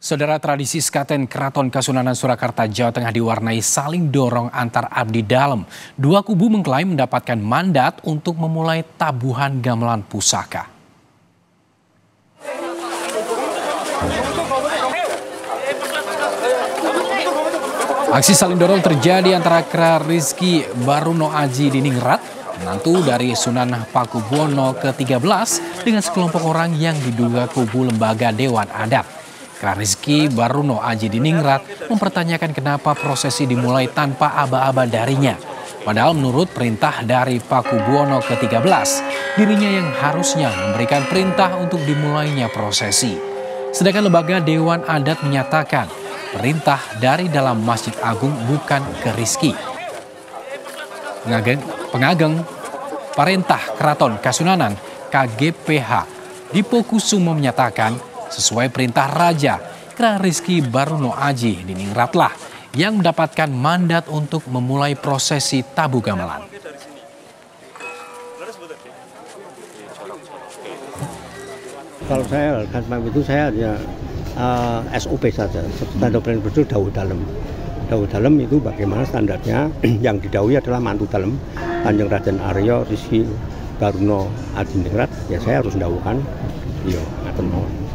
Saudara, tradisi sekaten Keraton Kasunanan Surakarta, Jawa Tengah diwarnai saling dorong antar abdi dalem. Dua kubu mengklaim mendapatkan mandat untuk memulai tabuhan gamelan pusaka. Aksi saling dorong terjadi antara Kra Rizky Baruno Aji di Ningrat, menantu dari Sunan Pakubuwono ke-13, dengan sekelompok orang yang diduga kubu lembaga Dewan Adat. Kra Rizky Baruno Aji di Ningrat mempertanyakan kenapa prosesi dimulai tanpa aba-aba darinya. Padahal menurut perintah dari Pakubuwono ke-13, dirinya yang harusnya memberikan perintah untuk dimulainya prosesi. Sedangkan lembaga Dewan Adat menyatakan perintah dari dalam Masjid Agung bukan ke Rizky. Pengageng Parentah Keraton Kasunanan KGPH Dipo Kusumo menyatakan sesuai perintah Raja, Kra Rizky Baruno Aji di Ningratlah yang mendapatkan mandat untuk memulai prosesi tabu gamelan. Kalau saya itu saya hanya SOP saja, standar operating procedure dawuh dalem. Dawuh dalem itu bagaimana standarnya, yang didhawuhi adalah mantu dalem Kanjeng Raden Arya Rizky Baruno Aji Ningrat, ya saya harus mendhawuhkan, yo ngaten mawon.